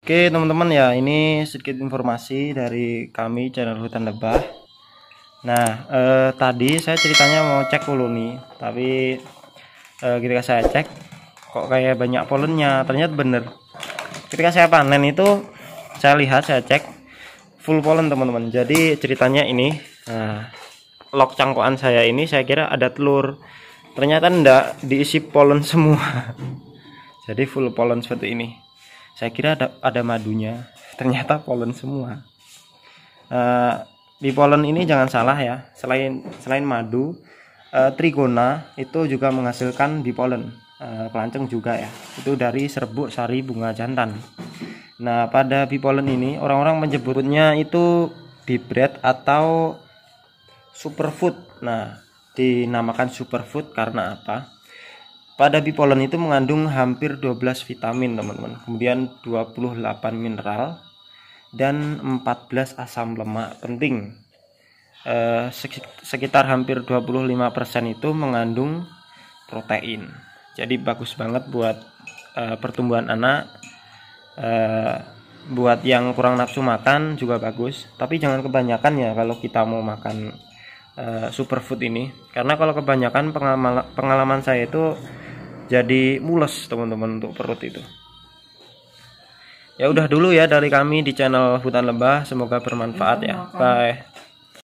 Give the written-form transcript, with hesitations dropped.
Oke teman-teman ya, ini sedikit informasi dari kami channel Hutan Lebah. Nah tadi saya ceritanya mau cek dulu nih, tapi ketika saya cek kok kayak banyak polennya. Ternyata bener, ketika saya panen itu saya lihat, saya cek full polen teman-teman. Jadi ceritanya ini, log cangkokan saya ini saya kira ada telur, ternyata enggak, diisi polen semua. Jadi full polen seperti ini. Saya kira ada madunya, ternyata polen semua. Di polen ini jangan salah ya, selain madu, trigona itu juga menghasilkan bipolen, pelancong juga ya, itu dari serbuk sari bunga jantan. Nah pada bipolen ini orang-orang menyebutnya itu bibred atau superfood. Nah dinamakan superfood karena apa? Pada bipolen itu mengandung hampir 12 vitamin teman-teman, kemudian 28 mineral dan 14 asam lemak penting. Sekitar hampir 25% itu mengandung protein. Jadi bagus banget buat pertumbuhan anak, buat yang kurang nafsu makan juga bagus. Tapi jangan kebanyakan ya kalau kita mau makan superfood ini, karena kalau kebanyakan pengalaman saya itu jadi mules teman-teman untuk perut itu. Ya udah dulu ya dari kami di channel Hutan Lebah, semoga bermanfaat ya. Bye.